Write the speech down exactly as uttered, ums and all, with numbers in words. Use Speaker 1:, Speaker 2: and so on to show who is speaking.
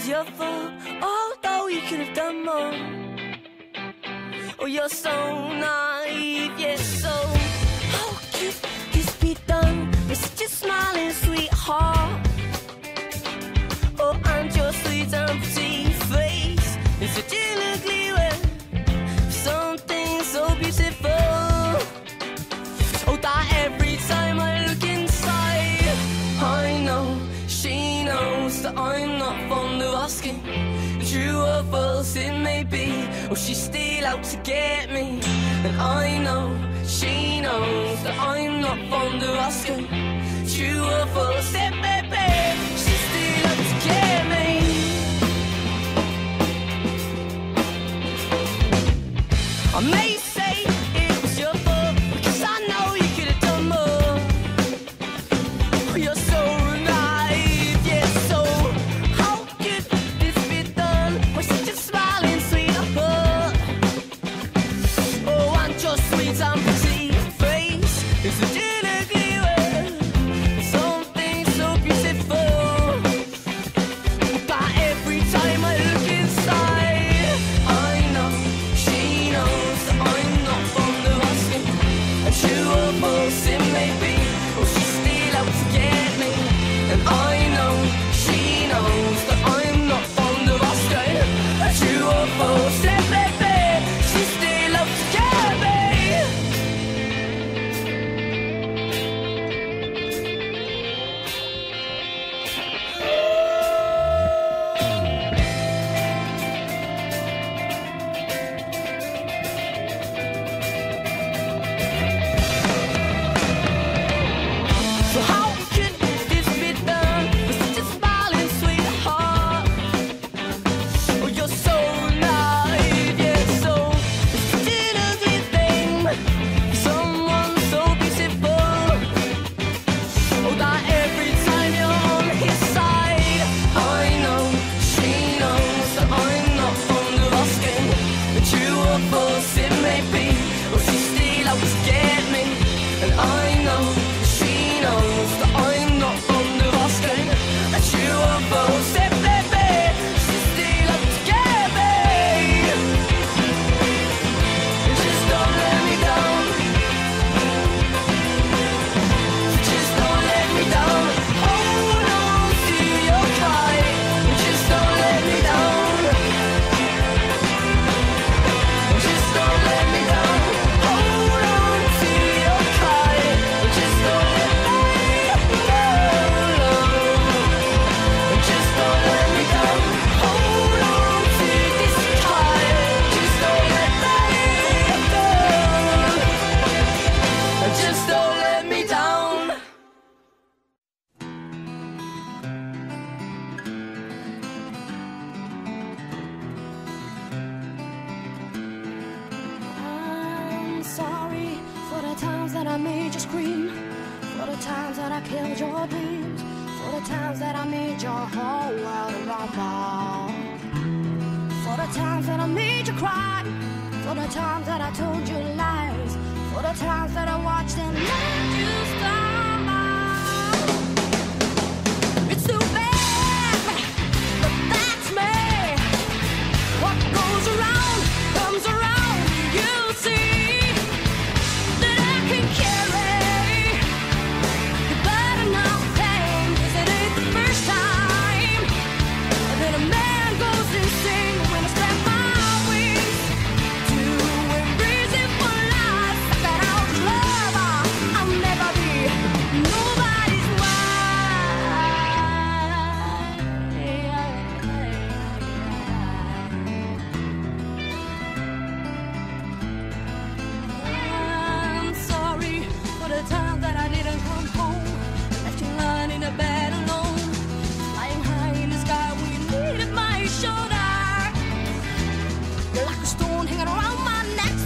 Speaker 1: was your fault, although you could have done more. Oh, you're so naive, yes, so how could this be done with such a smiling sweetheart? Oh, and your sweet and pretty face is such an ugly way for something so beautiful. Oh, that every time I look inside, I know she knows that I'm not fond of asking. True or false it may be, or she's still out to get me. And I know she knows that I'm not fond of asking. True or false it may be, she's still out to get me. I may say it was your fault, because I know you could have done more. You're so naive, yeah, so how could this be done with such a smiling sweetheart? Oh, and your sweet and pretty face is such an ugly way, something so beautiful. But every time I look inside, I know she knows that I'm not fond of asking. And true or false it may be, oh, she's still out to get me. And I know she knows that I'm not fond of asking. And true or false it may be, she's still out to get me. So how could this be done with such a smiling sweetheart? Oh, you're so naive, yeah, so it's such an ugly thing for someone so beautiful. Oh, that every time you're on his side, I know she knows that I'm not fond of asking. And true or false it may be, oh, she's still out to get me. And I know she knows that I'm not fond of asking. And true or false it may be, she's still out to get me. Just don't let me down. Just don't let me down. Hold on to your kite. Just don't let me down. Just don't let me down. Hold on to your kite. Just don't let me down. Just don't let me down. Hold on to this kite. Just don't let me down. Just don't let me down. I'm sorry for the times that I made you scream, for the times that I killed your dreams, for the times that I made your whole world rumble, for the times that I made you cry, for the times that I told you lies, for the times that I watched and let you stumble. It's too bad, but that's me. What goes around comes around. You'll see that I can carry the burden of pain, 'cause it ain't the first time that a man goes insane when I spread my wings to embrace it for life. That I'll love, I'll never be nobody's wife. I'm sorry for the time that I didn't come home, left you lying in a bed alone, flying high in the sky when you needed my shoulder. You're like a stone hanging around my neck,